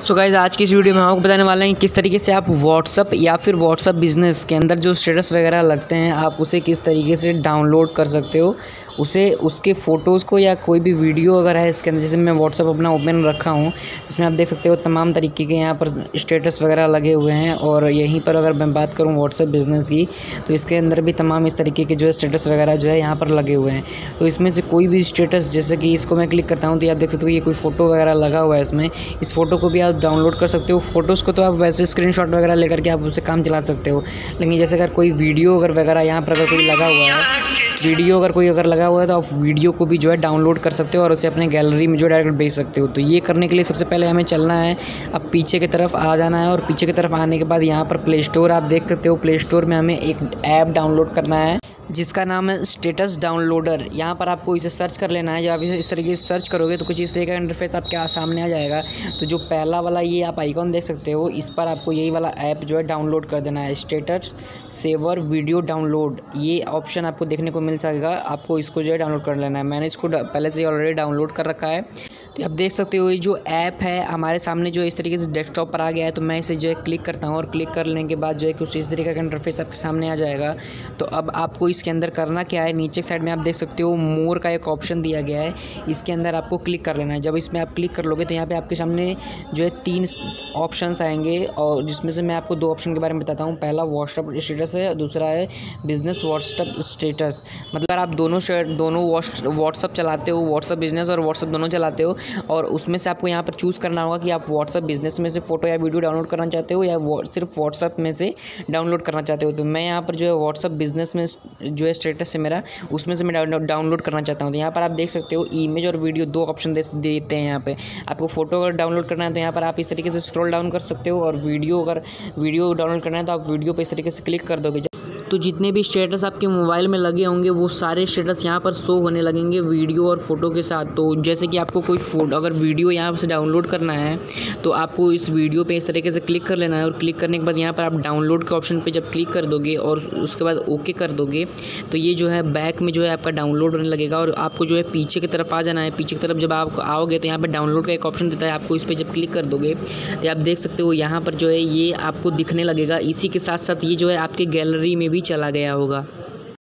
So guys आज की इस वीडियो में हम आपको बताने वाले हैं कि किस तरीके से आप व्हाट्सअप या फिर व्हाट्सअप बिज़नेस के अंदर जो स्टेटस वगैरह लगते हैं आप उसे किस तरीके से डाउनलोड कर सकते हो। उसे उसके फ़ोटोज़ को या कोई भी वीडियो अगर है इसके अंदर, जैसे मैं व्हाट्सअप अपना ओपन रखा हूँ, इसमें आप देख सकते हो तमाम तरीके के यहाँ पर स्टेटस वगैरह लगे हुए हैं। और यहीं पर अगर मैं बात करूँ व्हाट्सअप बिज़नेस की तो इसके अंदर भी तमाम इस तरीके के जो है स्टेटस वगैरह जो है यहाँ पर लगे हुए हैं। तो इसमें से कोई भी स्टेटस, जैसे कि इसको मैं क्लिक करता हूँ तो आप देख सकते हो ये कोई फ़ोटो वगैरह लगा हुआ है इसमें। इस फ़ोटो को भी आप डाउनलोड कर सकते हो। फ़ोटोज़ को तो आप वैसे स्क्रीनशॉट वगैरह लेकर के आप उससे काम चला सकते हो, लेकिन जैसे अगर कोई वीडियो वगैरह यहाँ पर अगर कोई लगा हुआ है, वीडियो अगर लगा हुआ है तो आप वीडियो को भी जो है डाउनलोड कर सकते हो और उसे अपने गैलरी में जो डायरेक्ट भेज सकते हो। तो ये करने के लिए सबसे पहले हमें चलना है, अब पीछे की तरफ आ जाना है और पीछे की तरफ आने के बाद यहाँ पर प्ले स्टोर आप देख सकते हो। प्ले स्टोर में हमें एक ऐप डाउनलोड करना है जिसका नाम है स्टेटस डाउनलोडर। यहाँ पर आपको इसे सर्च कर लेना है। जब आप इसे इस तरीके से सर्च करोगे तो कुछ इस तरीके का इंटरफेस आपके सामने आ जाएगा। तो जो पहला वाला ये आप आइकॉन देख सकते हो, इस पर आपको यही वाला ऐप जो है डाउनलोड कर देना है, स्टेटस सेवर वीडियो डाउनलोड। ये ऑप्शन आपको देखने को मिल जाएगा, आपको इसको जो है डाउनलोड कर लेना है। मैंने इसको पहले से ऑलरेडी डाउनलोड कर रखा है। तो आप देख सकते हो ये जो ऐप है हमारे सामने जो इस तरीके से डेस्कटॉप पर आ गया है। तो मैं इसे जो है क्लिक करता हूँ और क्लिक करने के बाद जो है कुछ इस तरीके का इंटरफेस आपके सामने आ जाएगा। तो अब आपको इसके अंदर करना क्या है, नीचे साइड में आप देख सकते हो मोर का एक ऑप्शन दिया गया है, इसके अंदर आपको क्लिक कर लेना है। जब इसमें आप क्लिक कर लोगे तो यहाँ पे आपके सामने जो है 3 ऑप्शंस आएंगे और जिसमें से मैं आपको 2 ऑप्शन के बारे में बताता हूँ। पहला व्हाट्सअप स्टेटस है, दूसरा है बिजनेस व्हाट्सअप स्टेटस। मतलब आप दोनों व्हाट्सअप चलाते हो, व्हाट्सअप बिजनेस और व्हाट्सअप दोनों चलाते हो, और उसमें से आपको यहाँ पर चूज़ करना होगा कि आप व्हाट्सअप बिजनेस में से फ़ोटो या वीडियो डाउनलोड करना चाहते हो या सिर्फ व्हाट्सअप में से डाउनलोड करना चाहते हो। तो मैं यहाँ पर जो है व्हाट्सअप बिजनेस में जो है स्टेटस है मेरा, उसमें से मैं डाउनलोड करना चाहता हूँ। तो यहाँ पर आप देख सकते हो इमेज और वीडियो 2 ऑप्शन देते हैं। यहाँ पे आपको फ़ोटो अगर डाउनलोड करना है तो यहाँ पर आप इस तरीके से स्क्रॉल डाउन कर सकते हो, और अगर वीडियो डाउनलोड करना है तो आप वीडियो पर इस तरीके से क्लिक कर दोगे। तो जितने भी स्टेटस आपके मोबाइल में लगे होंगे वो सारे स्टेटस यहाँ पर शो होने लगेंगे वीडियो और फ़ोटो के साथ। तो जैसे कि आपको कोई अगर वीडियो यहाँ से डाउनलोड करना है तो आपको इस वीडियो पे इस तरीके से क्लिक कर लेना है, और क्लिक करने के बाद यहाँ पर आप डाउनलोड के ऑप्शन पे जब क्लिक कर दोगे और उसके बाद ओके कर दोगे तो ये जो है बैक में जो है आपका डाउनलोड होने लगेगा। और आपको जो है पीछे की तरफ आ जाना है। पीछे की तरफ जब आप आओगे तो यहाँ पर डाउनलोड का एक ऑप्शन देता है, आपको इस पर जब क्लिक कर दोगे तो आप देख सकते हो यहाँ पर जो है ये आपको दिखने लगेगा। इसी के साथ साथ ये जो है आपके गैलरी में भी चला गया होगा।